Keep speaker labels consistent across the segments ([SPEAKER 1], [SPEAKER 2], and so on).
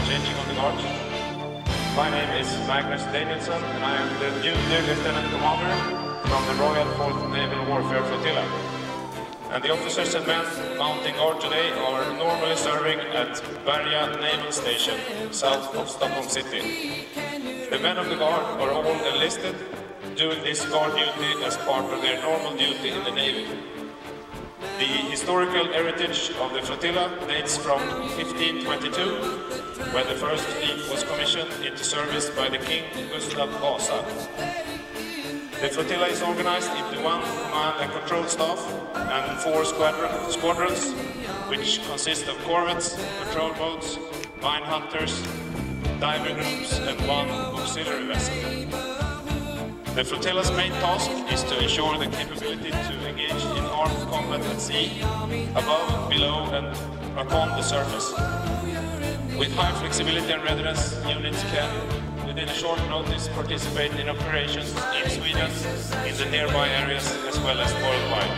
[SPEAKER 1] changing of the guards. My name is Magnus Danielsson, and I am the Junior Lieutenant Commander from the Royal 4th Naval Warfare Flotilla. And the officers and men mounting guard today are normally serving at Berga Naval Station, south of Stockholm City. The men of the guard are all enlisted, doing this guard duty as part of their normal duty in the Navy. The historical heritage of the flotilla dates from 1522, when the first fleet was commissioned into service by the King Gustav Vasa. The flotilla is organized into one command and control staff and 4 squadrons, which consist of corvettes, patrol boats, mine hunters, diver groups, and 1 auxiliary vessel. The flotilla's main task is to ensure the capability to engage in armed combat at sea, above, below, and upon the surface. With high flexibility and readiness, units can, within a short notice, participate in operations in Sweden, in the nearby areas, as well as worldwide.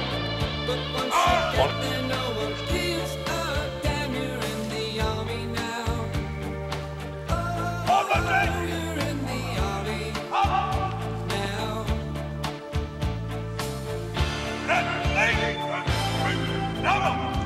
[SPEAKER 2] No!